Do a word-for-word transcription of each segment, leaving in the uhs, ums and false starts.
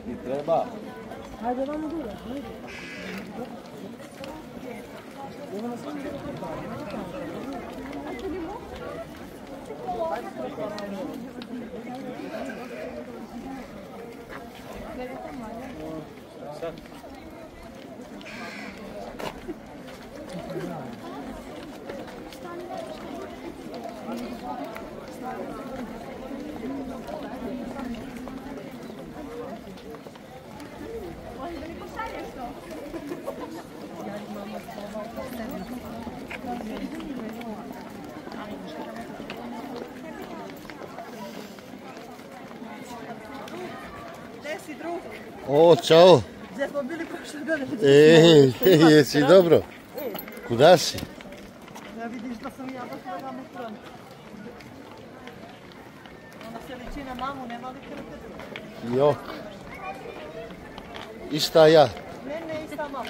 I treba. Hajde vamo dure. Sad. Gdje si drug? O, čao. Gdje smo bili prošle godine? Ej, jesi dobro? Kuda si? Ja vidiš da sam ja došla na front. Ona se liči na mamu, nema li krpe? Jok. Ista ja. Ne, ne, ista mama.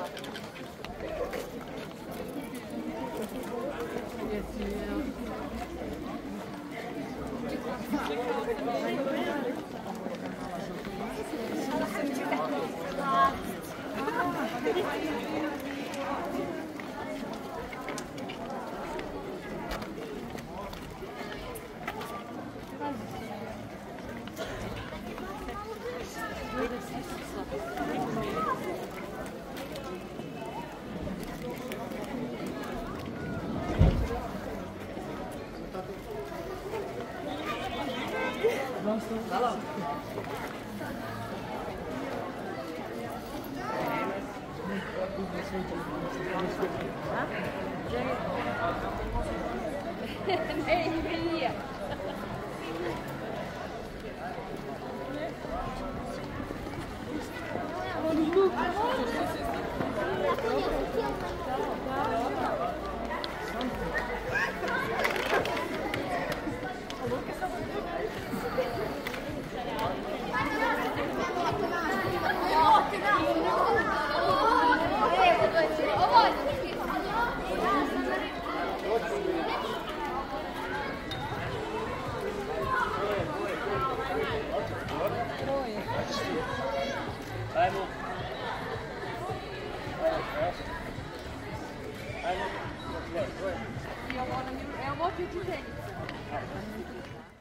Halo. Nej, nej. Ajmo. Eu vou te dizer.